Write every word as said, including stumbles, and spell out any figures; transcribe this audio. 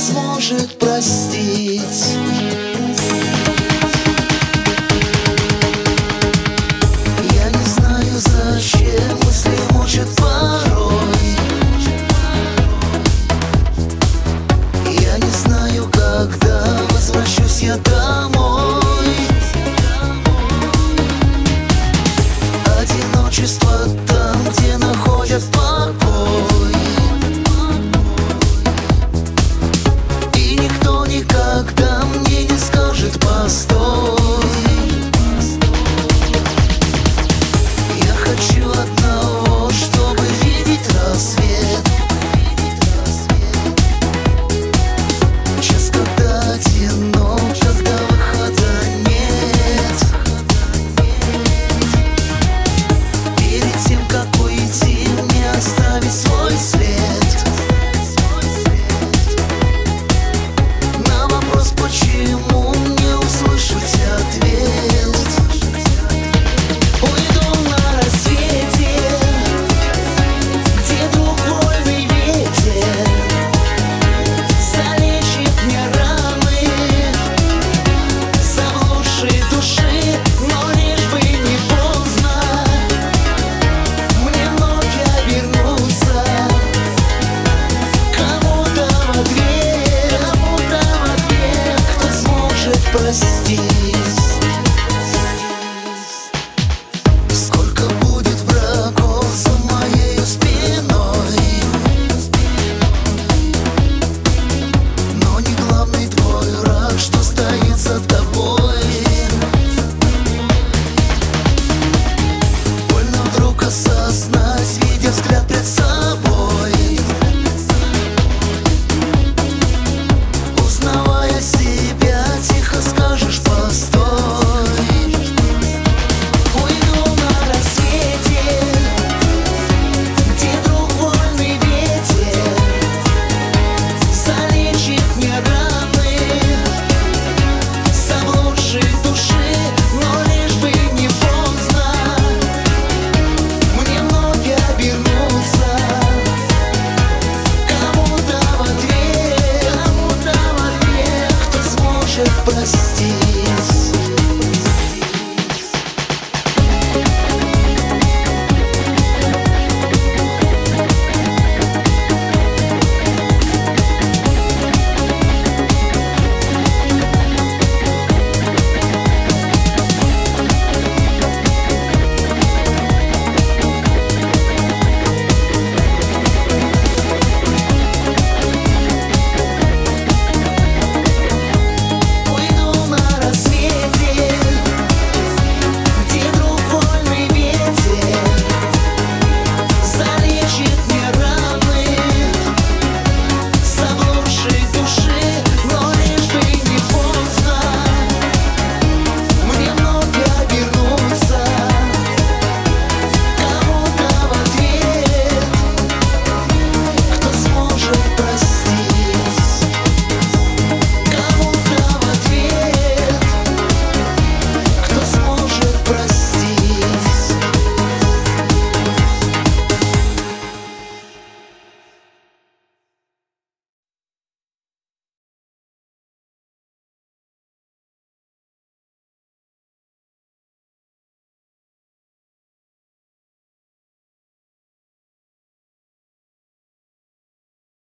сможет простить. Я не знаю, зачем мысли мучат порой. Я не знаю, когда возвращусь я домой. Одиночество там, где находят покой. И никто никогда мне не скажет постой. Я хочу одного, чтобы видеть рассвет. Час, когда одинок, когда выхода нет. Перед тем, как уйти, мне оставить свой след. На вопрос, почему, не услышать ответ. Уйду на рассвете, где другой ветер залечит мне раны заблудшей души, но лишь бы не поздно мне вновь обернуться кому-то в ответ, кому-то в ответ, кто сможет простить. Сколько будет врагов за моей спиной, но не главный твой враг, что стоит за тобой. Больно вдруг осознать, видя взгляд пред собой. Узнавая себя, тихо скажешь постой. Уйду на рассвете, где другой ветер залечит мне раны заблудшей души, но лишь бы не поздно мне вновь обернуться кому-то в ответ, кому-то в ответ, кто сможет простить.